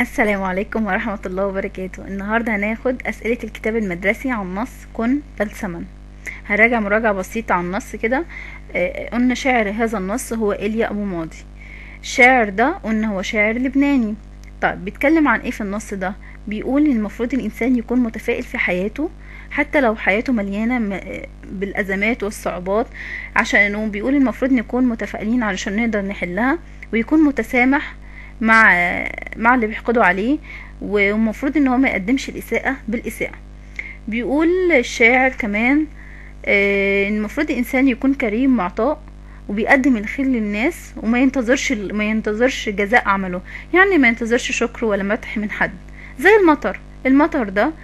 السلام عليكم ورحمة الله وبركاته. النهاردة هناخد أسئلة الكتاب المدرسي عن نص كن بلسما. هراجع مراجعة بسيطة عن النص كده. قلنا شاعر هذا النص هو إيليا أبو ماضي. الشاعر ده قلنا هو شاعر لبناني. طيب بيتكلم عن ايه في النص ده؟ بيقول ان المفروض الانسان يكون متفائل في حياته حتى لو حياته مليانة بالازمات والصعوبات، عشان بيقول المفروض نكون متفائلين علشان نقدر نحلها، ويكون متسامح مع اللي بيحقدوا عليه، والمفروض ان هو ما يقدمش الاساءة بالاساءة. بيقول الشاعر كمان المفروض الانسان يكون كريم معطاء وبيقدم الخير للناس، وما ينتظرش جزاء عمله، يعني ما ينتظرش شكر ولا مدح من حد. زي المطر ده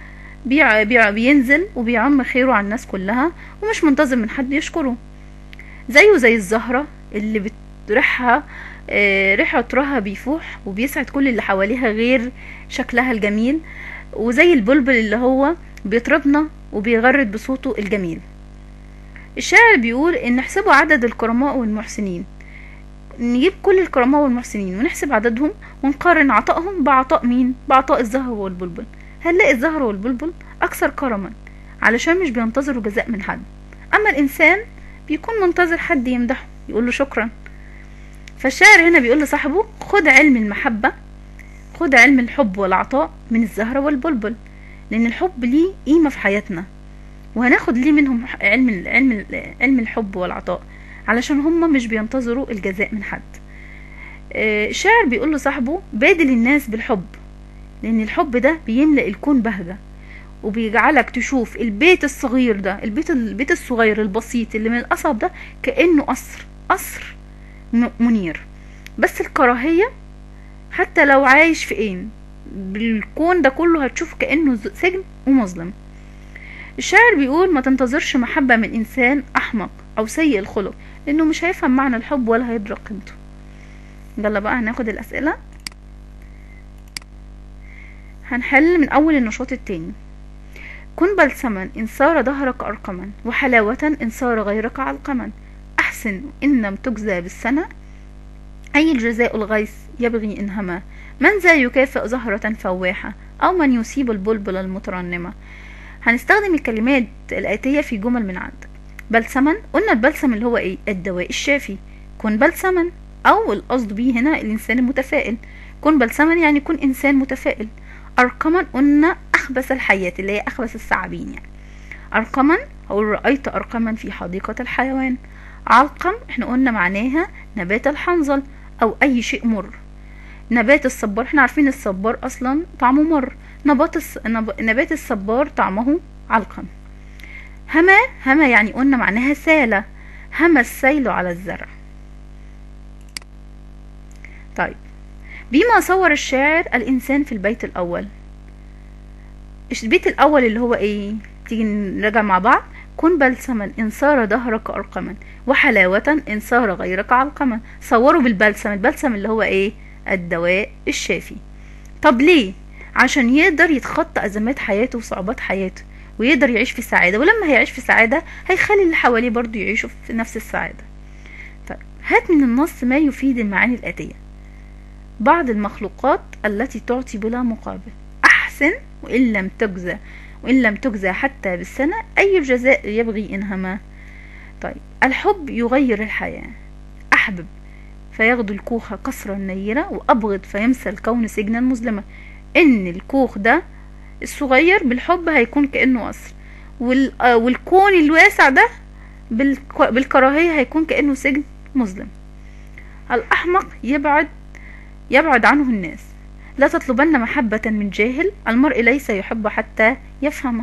بينزل وبيعم خيره على الناس كلها ومش منتظر من حد يشكره. زيه زي الزهرة اللي ريحها ريح عطرها بيفوح وبيسعد كل اللي حواليها غير شكلها الجميل، وزي البلبل اللي هو بيطربنا وبيغرد بصوته الجميل. الشاعر بيقول ان نحسبوا عدد الكرماء والمحسنين، نجيب كل الكرماء والمحسنين ونحسب عددهم ونقارن عطائهم بعطاء مين؟ بعطاء الزهر والبلبل. هنلاقي الزهر والبلبل اكثر كرما علشان مش بينتظروا جزاء من حد، اما الانسان بيكون منتظر حد يمدحه يقول له شكرا. فالشاعر هنا بيقول لصاحبه خد علم المحبة، خد علم الحب والعطاء من الزهرة والبلبل، لان الحب ليه قيمة في حياتنا، وهناخد ليه منهم علم الحب والعطاء علشان هم مش بينتظروا الجزاء من حد. الشاعر بيقول لصاحبه بادل الناس بالحب، لان الحب ده بيملأ الكون بهجة، وبيجعلك تشوف البيت الصغير ده، البيت الصغير البسيط اللي من القصب ده كأنه قصر منير. بس الكراهية حتى لو عايش في ايه بالكون ده كله هتشوف كأنه سجن ومظلم. الشاعر بيقول ما تنتظرش محبة من إنسان أحمق أو سيء الخلق، لأنه مش هيفهم معنى الحب ولا هيدرك قيمته. يلا بقى هناخد الأسئلة. هنحل من أول النشاط التاني. كن بلسما إن صار ظهرك أرقما، وحلاوة إن صار غيرك علقما، أحسن إن لم تجزى بالسنة، أي الجزاء الغيث يبغي إن هما، من ذا يكافئ زهرة فواحة، أو من يصيب البلبل المترنمة. هنستخدم الكلمات الآتية في جمل من عندك. بلسما، قلنا البلسم اللي هو ايه؟ الدواء الشافي. كن بلسما، او القصد بيه هنا الانسان المتفائل. كن بلسما يعني كن انسان متفائل. ارقما قلنا اخبث الحياة اللي هي اخبث الثعابين يعني. ارقما او رأيت ارقما في حديقة الحيوان. علقم احنا قلنا معناها نبات الحنظل او اي شيء مر. نبات الصبار احنا عارفين الصبار اصلا طعمه مر. نبات الصبار طعمه علقم. هما يعني قلنا معناها سالة، هما السيل على الزرع. طيب بما صور الشاعر الانسان في البيت الاول. البيت الاول اللي هو ايه؟ تيجي نراجع مع بعض. كن بلسما ان صار ظهرك ارقما، وحلاوة ان صار غيرك علقما. صوروا بالبلسم، البلسم اللي هو ايه؟ الدواء الشافي. طب ليه؟ عشان يقدر يتخطى ازمات حياته وصعوبات حياته، ويقدر يعيش في سعادة، ولما هيعيش في سعادة هيخلي اللي حواليه برضو يعيشوا في نفس السعادة. طيب هات من النص ما يفيد المعاني الآتية. بعض المخلوقات التي تعطي بلا مقابل، أحسن وإن لم تجزى حتى بالسنة، أي الجزاء يبغي إن هما. طيب الحب يغير الحياة. أحبب فيغدو الكوخ قصرا نيرة، وأبغض فيمسى الكون سجنا مظلمة. إن الكوخ ده الصغير بالحب هيكون كأنه قصر، والكون الواسع ده بالكراهية هيكون كأنه سجن مظلم. الأحمق يبعد عنه الناس. لا تطلبن محبة من جاهل، المرء ليس يحب حتى يفهم.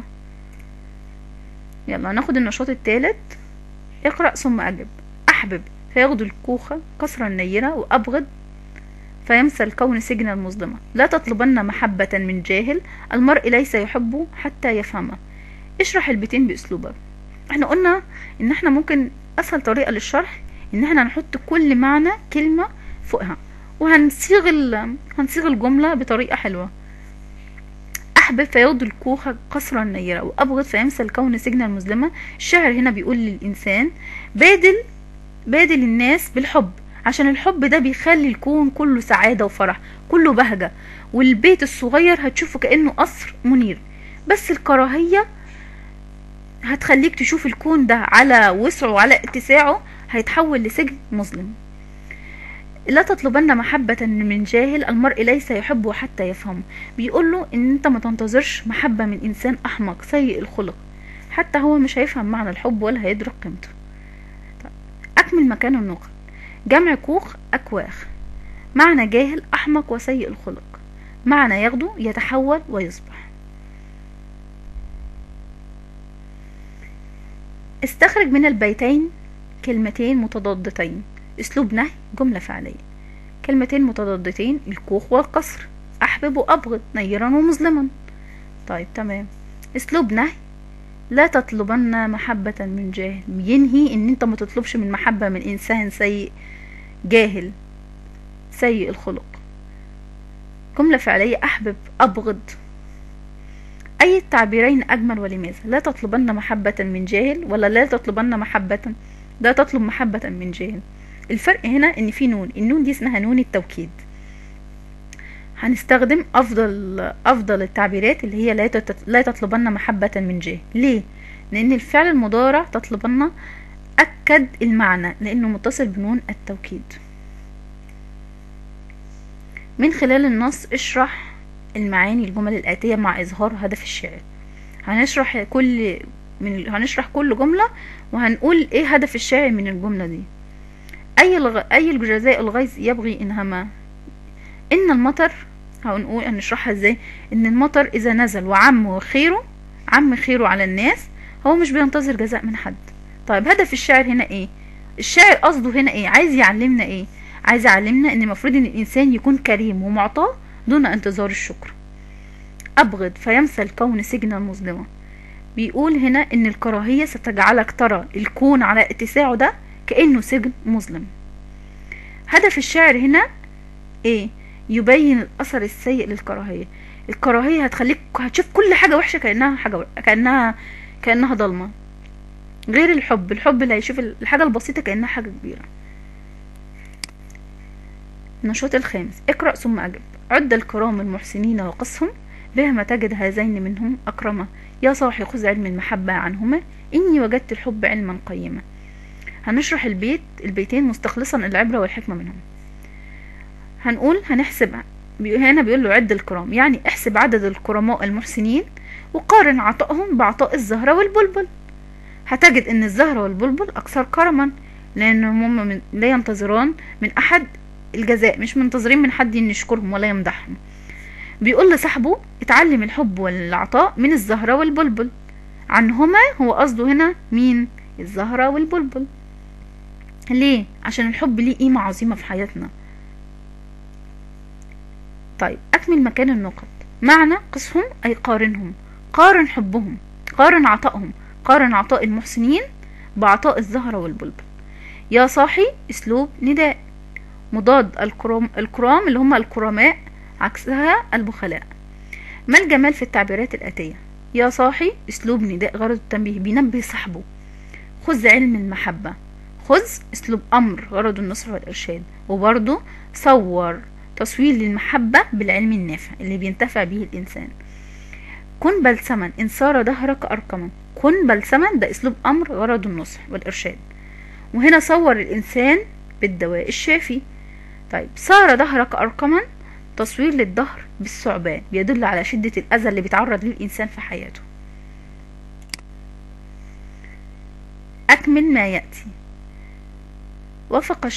يلا ناخد النشاط الثالث. اقرأ ثم أجب. أحبب فيغدو الكوخ قصرا نيرة، وأبغض فيمسى الكون سجنا مظلمة. لا تطلبن محبة من جاهل، المرء ليس يحب حتى يفهمه. اشرح البيتين باسلوبك. احنا قلنا ان احنا ممكن اسهل طريقة للشرح ان احنا نحط كل معنى كلمة فوقها، وهنصيغ الجملة بطريقة حلوة. احبب فيغدو الكوخ قصرا نيرة، وابغض فيمسى الكون سجنا مظلمة. الشاعر هنا بيقول للانسان بادل الناس بالحب عشان الحب ده بيخلي الكون كله سعادة وفرح، كله بهجة، والبيت الصغير هتشوفه كأنه قصر منير. بس الكراهية هتخليك تشوف الكون ده على وسعه وعلى اتساعه هيتحول لسجن مظلم. لا تطلبن محبة من جاهل، المرء ليس يحبه حتى يفهمه. بيقوله ان انت ما تنتظرش محبة من انسان احمق سيء الخلق، حتى هو مش هيفهم معنى الحب ولا هيدرك قيمته. اكمل مكان النقط. جمع كوخ اكواخ. معنى جاهل احمق وسيء الخلق، معنى يغدو يتحول ويصبح. استخرج من البيتين كلمتين متضادتين. اسلوب نهي جملة فعلية. كلمتين متضادتين الكوخ والقصر، احبب وابغض، نيرا ومظلما. طيب تمام. اسلوب نهي لا تطلبن محبة من جاهل، ينهي ان انت ما تطلبش من محبة من انسان سيء جاهل سيء الخلق. جملة فعلية احبب ابغض. اي التعبيرين اجمل ولماذا؟ لا تطلبن محبة من جاهل ولا لا تطلبن محبة، لا تطلب محبة من جاهل. الفرق هنا ان في نون، النون دي اسمها نون التوكيد. هنستخدم افضل التعبيرات اللي هي لا تطلبن محبة من جاهل. ليه؟ لان الفعل المضارع تطلبن اكد المعنى لانه متصل بنون التوكيد. من خلال النص اشرح المعاني الجمل الآتية مع إظهار هدف الشعر. هنشرح كل جملة وهنقول ايه هدف الشاعر من الجملة دي. أي الجزاء الغيظ يبغي إنهما. إن المطر، هنشرحها ازاي. إن المطر إذا نزل وعم خيره على الناس، هو مش بينتظر جزاء من حد. طيب هدف الشاعر هنا ايه؟ الشاعر قصده هنا ايه؟ عايز يعلمنا ايه؟ عايز يعلمنا ان المفروض ان الانسان يكون كريم ومعطاء دون انتظار الشكر. ابغض فيمثل الكون سجنا مظلما. بيقول هنا ان الكراهية ستجعلك ترى الكون على اتساعه ده كأنه سجن مظلم. هدف الشاعر هنا ايه؟ يبين الاثر السيء للكراهية. الكراهية هتشوف كل حاجة وحشة كأنها ضلمة، غير الحب اللي هيشوف الحاجة البسيطة كأنها حاجة كبيرة. النشاط الخامس. اقرأ ثم أجب. عد الكرام المحسنين وقصهم، بهما تجد هذين منهم أكرما. يا صاحي خذ علم المحبة عنهما، إني وجدت الحب علما قيما. هنشرح البيتين مستخلصا العبرة والحكمة منهم. هنحسب. هنا بيقول له عد الكرام، يعني احسب عدد الكرماء المحسنين وقارن عطائهم بعطاء الزهرة والبلبل. هتجد ان الزهرة والبلبل اكثر كرما، لانهم لا ينتظران من احد الجزاء، مش منتظرين من حد ان يشكرهم ولا يمدحهم. بيقول لصاحبه اتعلم الحب والعطاء من الزهرة والبلبل. عنهما هو قصده هنا مين؟ الزهرة والبلبل. ليه؟ عشان الحب ليه قيمة عظيمة في حياتنا. طيب اكمل مكان النقط. معنى قسهم اي قارنهم، قارن حبهم، قارن عطائهم، قارن عطاء المحسنين بعطاء الزهرة والبلبل. يا صاحي اسلوب نداء. مضاد الكرام اللي هم الكرماء، عكسها البخلاء. ما الجمال في التعبيرات الآتية؟ يا صاحي اسلوب نداء غرض التنبيه، بينبه صاحبه. خذ علم المحبة. خذ اسلوب امر غرض النصر والارشاد، وبرضه صور تصوير للمحبة بالعلم النافع اللي بينتفع به الانسان. كن بلسما ان صار دهرك ارقما. كن بلسما ده اسلوب امر غرض النصح والارشاد، وهنا صور الانسان بالدواء الشافي. طيب صار دهرك ارقما تصوير للدهر بالثعبان، بيدل على شدة الاذى اللي بيتعرض ليه الانسان في حياته. اكمل ما يأتي. وفق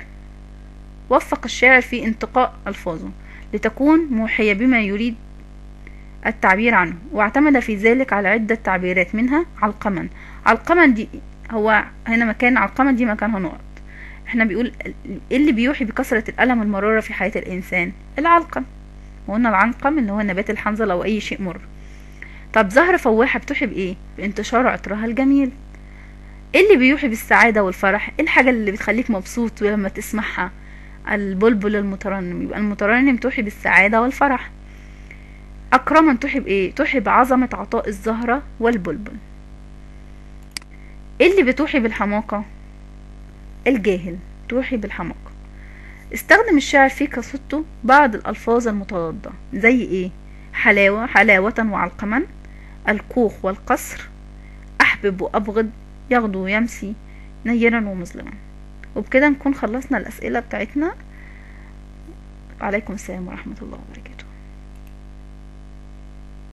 الشاعر في انتقاء الفاظه لتكون موحية بما يريد التعبير عنه، واعتمد في ذلك على عدة تعبيرات، منها علقما. علقما دي هو هنا مكان علقما دي مكانها نقط. احنا بيقول ايه اللي بيوحي بكثرة الألم والمرارة في حياة الإنسان؟ العلقم. وقلنا العنقم اللي هو نبات الحنظل أو أي شيء مر. طب زهرة فواحة بتوحي بإيه؟ بانتشار عطرها الجميل. ايه اللي بيوحي بالسعادة والفرح؟ ايه الحاجة اللي بتخليك مبسوط لما تسمعها؟ البلبل المترنم. يبقى المترنم توحي بالسعادة والفرح. أكرما توحي بإيه؟ توحي بعظمة عطاء الزهرة والبلبل. ايه اللي بتوحي بالحماقة؟ الجاهل توحي بالحماقة. استخدم الشاعر في قصيدته بعض الألفاظ المتضادة زي ايه؟ حلاوة، حلاوة وعلقما، الكوخ والقصر، أحبب وأبغض، يغدو ويمسي، نيرا ومظلما. وبكده نكون خلصنا الأسئلة بتاعتنا. وعليكم السلام ورحمة الله وبركاته.